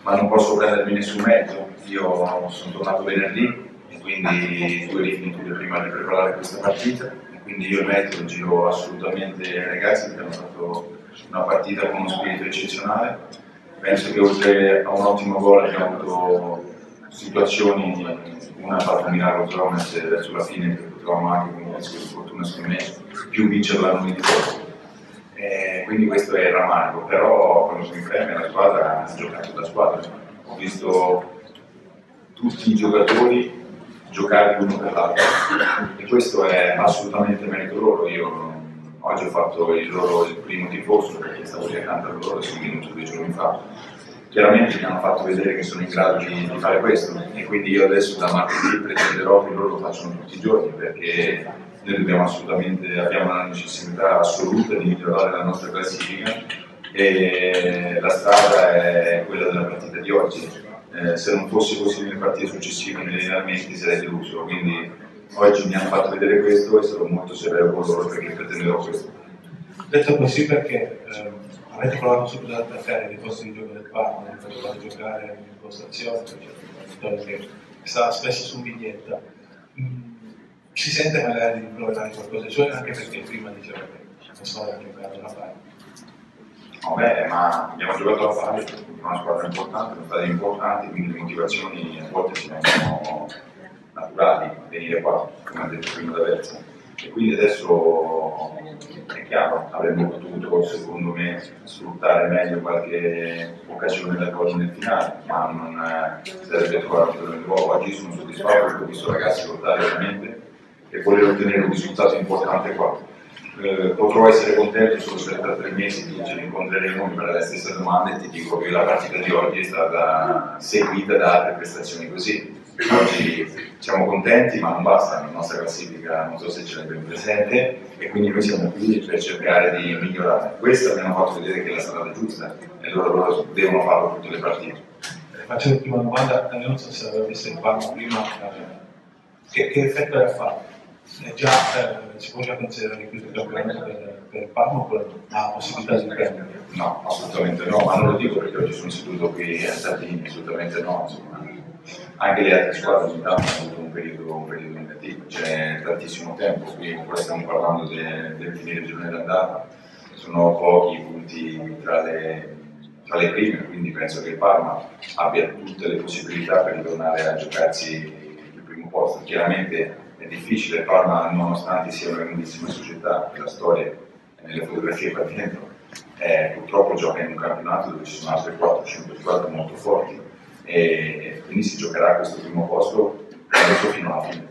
ma non posso prendermi nessun merito. Io sono tornato venerdì e quindi 2 rifiniture prima di preparare questa partita, e quindi io il merito lo giro assolutamente ai ragazzi che hanno fatto una partita con uno spirito eccezionale. Penso che oltre a un ottimo gol abbiamo avuto situazioni, una ha fatto Milano Zones verso la fine che potevamo anche con un pezzo di fortuna secondo me più vincerla noi di loro. Quindi questo è il rammarico, però quando sono in premio la squadra ha giocato da squadra. Ho visto tutti i giocatori giocare l'uno per l'altro e questo è assolutamente merito loro. Io oggi ho fatto il primo tifoso perché stavo giocando a loro 6 minuti 2 giorni fa. Chiaramente mi hanno fatto vedere che sono in grado di fare questo e quindi io adesso da martedì pretenderò che loro lo facciano tutti i giorni, perché noi abbiamo una necessità assoluta di migliorare la nostra classifica e la strada è quella della partita di oggi. Se non fosse così nelle partite successive negli allenamenti sarei deluso, quindi oggi mi hanno fatto vedere questo e sarò molto severo con loro perché pretenderò questo. Detto così perché avete provato subito ad attaccare i posti di gioco del Parma, avete provato a giocare in impostazione, che stava spesso su biglietta. Si sente magari di provare qualcosa, cioè anche perché prima diceva che la squadra ha giocato alla pari. Vabbè, ma abbiamo giocato alla pari, una squadra importante, una squadra importante, quindi le motivazioni a volte ci vengono naturali, venire qua, come ha detto prima da Versa. E quindi adesso è chiaro, avremmo potuto secondo me sfruttare meglio qualche occasione del gol nel finale, ma non sarebbe trovato il nuovo. Oggi sono soddisfatto perché ho visto ragazzi lottare veramente e voler ottenere un risultato importante qua. Potrò essere contento solo se tra 3 mesi ci incontreremo, mi farà la stessa domanda e ti dico che la partita di oggi è stata seguita da altre prestazioni così. Oggi siamo contenti ma non basta, la nostra classifica non so se ce l'abbiamo presente e quindi noi siamo qui per cercare di migliorare. Questo abbiamo fatto vedere che è la strada giusta e loro devono farlo tutte le partite. Faccio l'ultima domanda, non so se avete visto il Parma prima, che effetto ha fatto? Si può già considerare questo campionato per il Parma oppure ha possibilità di prendere? No, assolutamente no, ma non lo dico perché oggi sono seduto qui a Sardegna, assolutamente no. Insomma. Anche le altre squadre in Italia hanno avuto un periodo negativo, c'è tantissimo tempo, qui ancora stiamo parlando del finire il girone d'andata, sono pochi i punti tra le prime, quindi penso che il Parma abbia tutte le possibilità per ritornare a giocarsi il primo posto. Chiaramente è difficile, il Parma nonostante sia una grandissima società, la storia e nelle fotografie qua dentro, purtroppo gioca in un campionato dove ci sono altre 4-5 squadre molto forti e quindi si giocherà questo primo posto adesso fino alla fine.